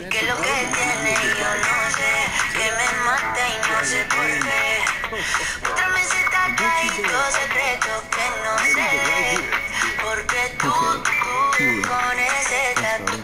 Que lo que tiene yo no sé, que me mata y no sé por qué. Muéstrame ese tatuadito secreto que no sé, porque tú con ese tatu.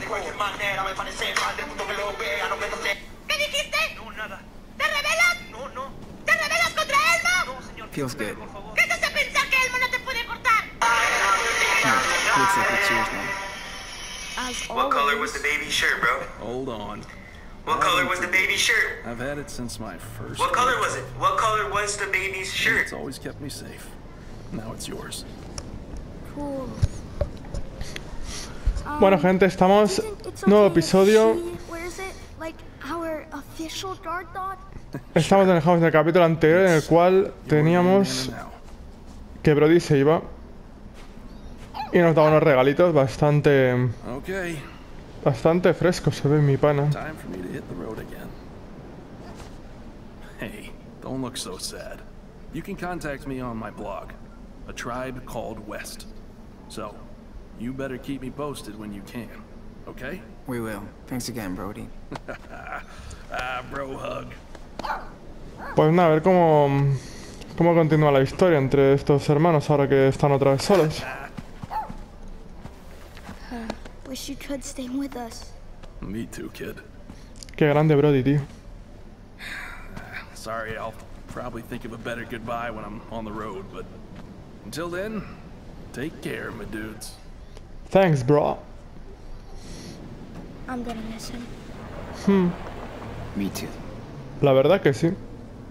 ¿Qué dijiste? No, nada. ¿Te rebelas? No, no. ¿Te rebelas contra Elmo? No, señor. Feels good. Por favor. ¿Qué te hace pensar que Elmo no te puede cortar? Looks like it's yours now. What color was the baby's shirt, bro? Hold on. What color was the baby's shirt? I've had it since my first. What color was it? What color was the baby's shirt? It's always kept me safe. Now it's yours. Cool. Bueno, gente, estamos. Nuevo episodio. Where is it? Like our official guard dog? Estamos alejados del capítulo anterior en el cual teníamos que Brody se iba y nos daba unos regalitos bastante Okay. bastante frescos, se ve mi pana. Time for me to hit the road again. Hey, don't look so sad. You can contact me on my blog, A Tribe Called West. So, you better keep me posted when you can, okay? We will. Thanks again, Brody. Bro hug. Pues nada, a ver cómo continúa la historia entre estos hermanos ahora que están otra vez solos. Wish you could stay with us. Me too, kid. Qué grande Brody, tío. Sorry, I'll probably think of a better goodbye when I'm on the road, but until then, take care, my dudes. Thanks, bro. I'm gonna miss him. Me too. La verdad que sí.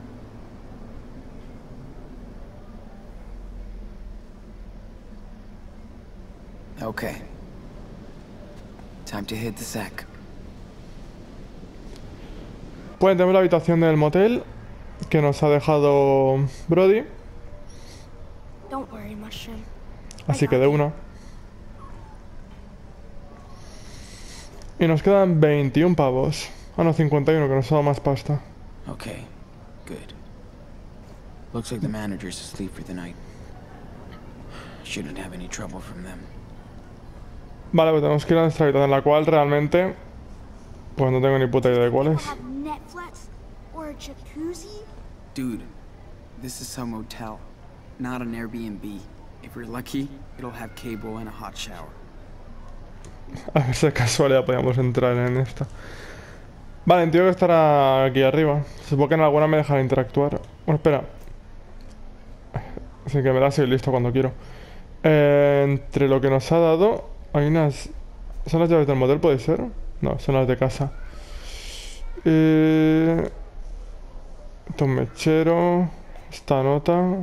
Okay. Time to hit the sack. Pues tenemos la habitación del motel que nos ha dejado Brody, Don't worry, Mushroom. así que de una. Y nos quedan 21 pavos. Ah, no, 51, que nos ha dado más pasta. Okay. Good. Looks like the manager's asleep for the night. Shouldn't have any trouble from them. Vale, pues tenemos que ir a nuestra habitación, la cual realmente pues no tengo ni puta idea de cuál es. Have Netflix or a jacuzzi? Dude, this is some hotel, not an Airbnb. If we're lucky, it'll have cable and a hot shower. A ver si de casualidad podíamos entrar en esta. Vale, entiendo que estará aquí arriba. Supongo que en alguna me dejará interactuar. Bueno, espera. Así que me da seguir listo cuando quiero. Entre lo que nos ha dado, hay unas... ¿Son las llaves del motel, puede ser? No, son las de casa. Esto es mechero. Esta nota.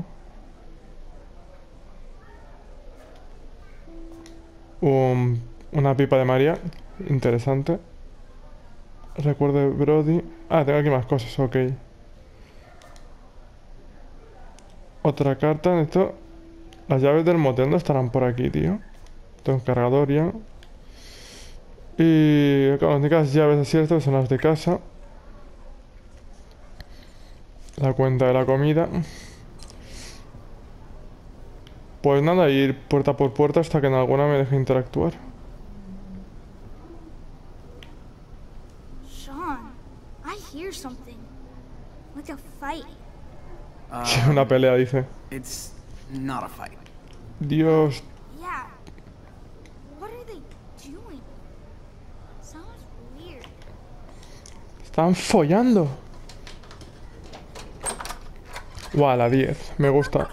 Una pipa de María. Interesante. Recuerdo de Brody. Ah, tengo aquí más cosas, ok. Otra carta. Esto. Las llaves del motel no estarán por aquí, tío. Tengo un cargador ya. Y las únicas llaves así estas son las de casa. La cuenta de la comida. Pues nada, ir puerta por puerta hasta que en alguna me deje interactuar. Sean, I hear something. Like a fight. Sí, una pelea, dice. It's not a fight. Dios. Yeah. What are they doing? Sounds weird. Están follando. Guau, la 10. Me gusta.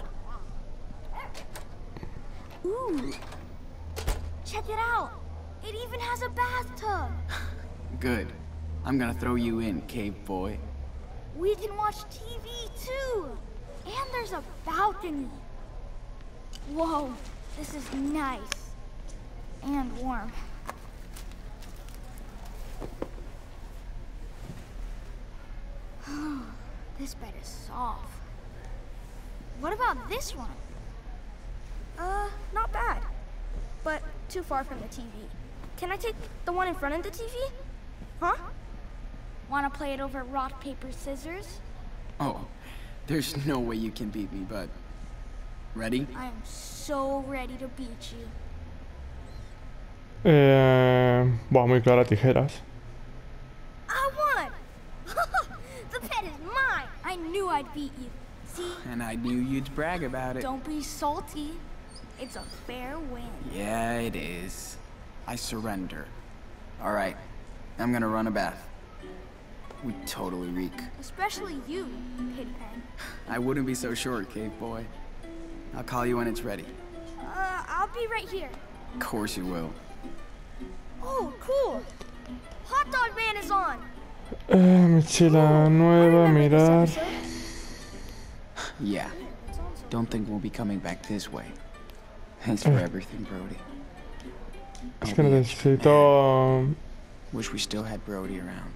Ooh. Check it out. It even has a bathtub. Good. I'm gonna throw you in, cave boy. We can watch TV too. And there's a balcony. Whoa, this is nice. And warm. This bed is soft. What about this one? Not bad. But too far from the TV. Can I take the one in front of the TV? Huh? Wanna play it over rock, paper, scissors? Oh, there's no way you can beat me, but... Ready? I am so ready to beat you. Buah, muy clara, tijeras. beat you. See? And I knew you'd brag about it. Don't be salty. It's a fair win. Yeah, it is. I surrender. All right, I'm gonna run a bath. We totally reek. Especially you, Pigpen. I wouldn't be so sure, Cave Boy. I'll call you when it's ready. I'll be right here. Of course you will. Oh, cool. Hot Dog Man is on. Mochila nueva, mirar. Yeah. Don't think we'll be coming back this way. Thanks for everything, Brody. Es que necesito Wish we still had Brody around.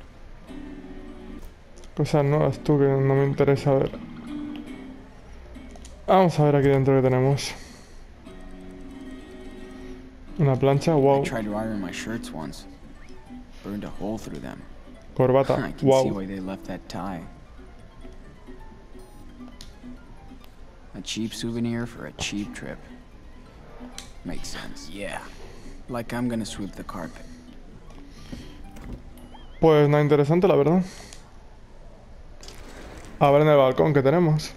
cosas nuevas, tú, que no me interesa ver. Vamos a ver aquí dentro que tenemos. Una plancha, wow. I tried to iron my shirts once. Burned a hole through them. Corbata, I can see wow. why they left that tie. A cheap souvenir for a cheap trip. Makes sense. Yeah. Like I'm gonna sweep the carpet. Pues nada interesante, la verdad. A ver en el balcón que tenemos.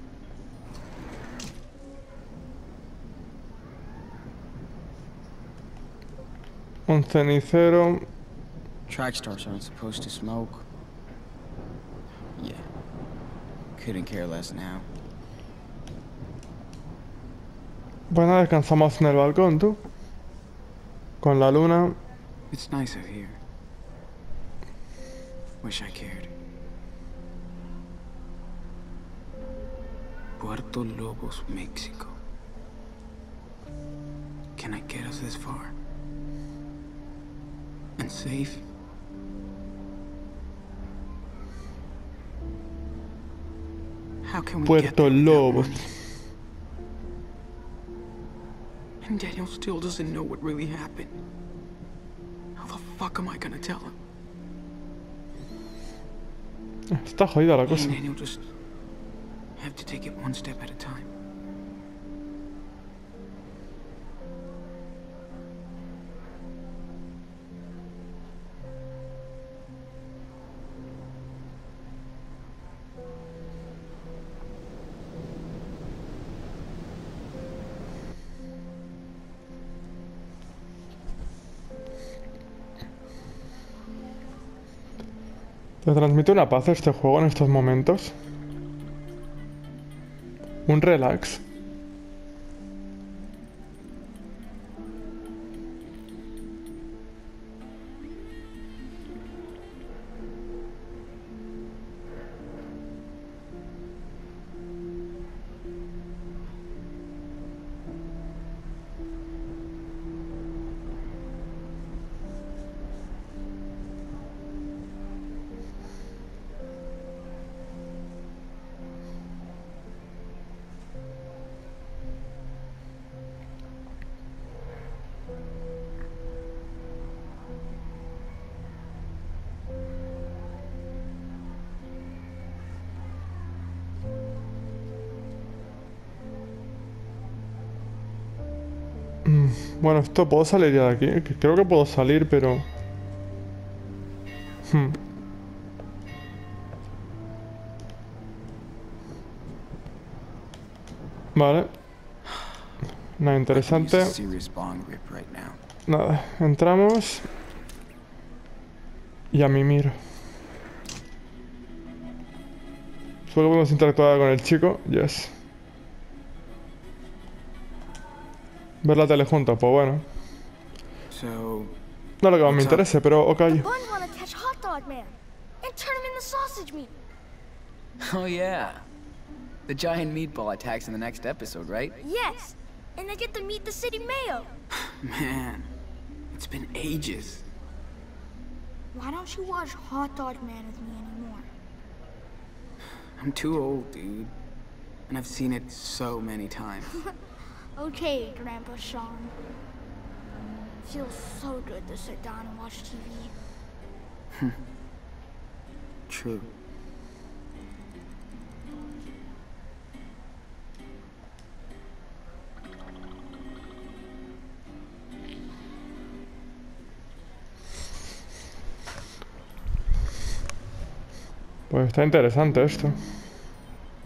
Un cenicero. Track stars aren't supposed to smoke. Yeah. Couldn't care less now. Pues nada, descansamos en el balcón, tú. Con la luna. It's nice out here. Wish I cared. Puerto Lobos, Mexico. Can I get us this far? And safe? How can we get Puerto there without Lobos. money? And Daniel still doesn't know what really happened. How the fuck am I gonna tell him? Está jodida la Me cosa. and Daniel just have to take it one step at a time. ¿Te transmite una paz este juego en estos momentos? Un relax. Bueno, esto puedo salir ya de aquí. Que creo que puedo salir, pero... Vale. Nada interesante. Serious bong rip right now. Nada, entramos. Y a mimir. Solo podemos interactuar con el chico. Yes. Ver la tele juntos, pues bueno. So, No es lo que más me interese, pero ok. Buns want to catch Hot Dog Man and turn him into sausage meat. oh yeah. The giant meatball attacks in the next episode, right? Yes, and they get to meet the city mayor. Man, it's been ages. Why don't you watch Hot Dog Man with me anymore? I'm too old, dude. And I've seen it so many times. Okay, Grandpa Sean. Feels so good to sit down and watch TV. True. Pues está interesante esto.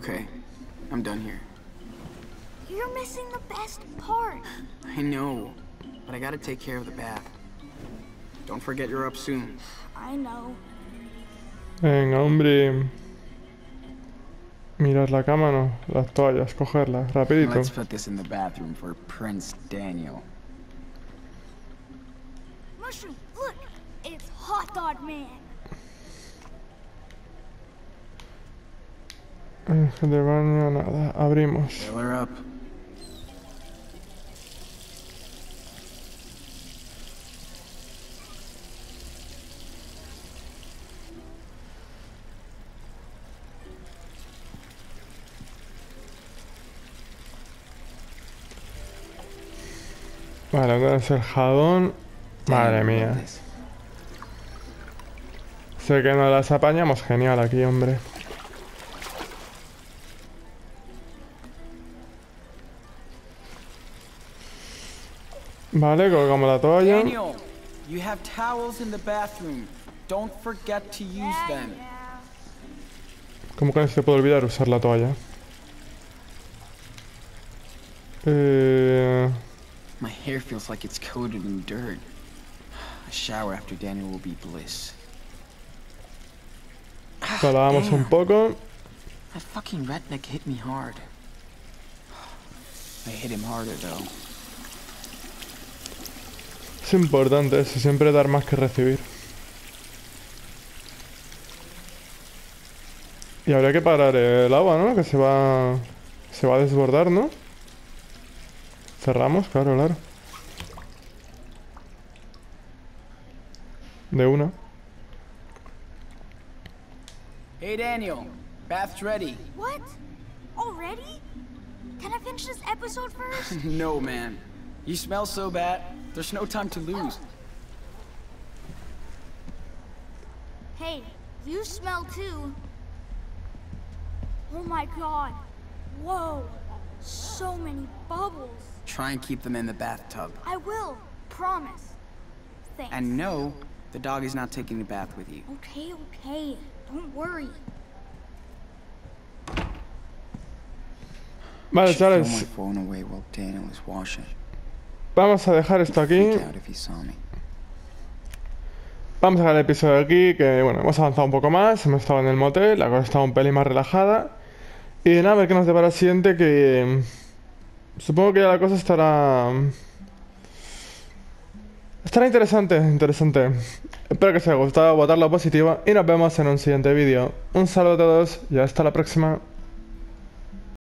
Okay, I'm done here. You're missing the best part. I know, but I gotta take care of the bath. Don't forget you're up soon. I know. Venga, hombre. Mirar la cama, no. Las toallas, cogerlas, rapidito. Let's put this in the bathroom for Prince Daniel. Mushroom, look! It's Hot Dog Man! De baño, nada. Abrimos. Fill her up. Vale, ¿dónde es el jabón? Madre mía. Sé que no las apañamos genial aquí, hombre. Vale, colgamos la toalla. Daniel, you have towels in the bathroom. Don't forget to use them. ¿Cómo que no se puede olvidar usar la toalla? My hair feels like it's coated in dirt. A shower after Daniel will be bliss. La lavamos un poco. That fucking redneck hit me hard. I hit him harder though. Es importante eso, siempre dar más que recibir. Y habría que parar el agua, ¿no? Que se va a desbordar, ¿no? Cerramos, claro, claro. De una. Hey Daniel, bath's ready. What? Already? Can I finish this episode first? No, man. You smell so bad. There's no time to lose. Hey, you smell too. Oh my god. Whoa. So many bubbles. Try and keep them in the bathtub. I will. Promise. Thanks. And no, the dog is not taking a bath with you. Okay, okay. Don't worry. Vale, Throw my chavales. phone away while Daniel is washing. Vamos a dejar esto aquí. Freak out if he saw me. Vamos a dejar el episodio aquí, que bueno, hemos avanzado un poco más, hemos estado en el motel, la cosa estaba un pelín más relajada. Y nada, a ver qué nos depara el siguiente, que supongo que ya la cosa estará interesante, interesante. Espero que os haya gustado, votar la positiva y nos vemos en un siguiente vídeo. Un saludo a todos y hasta la próxima.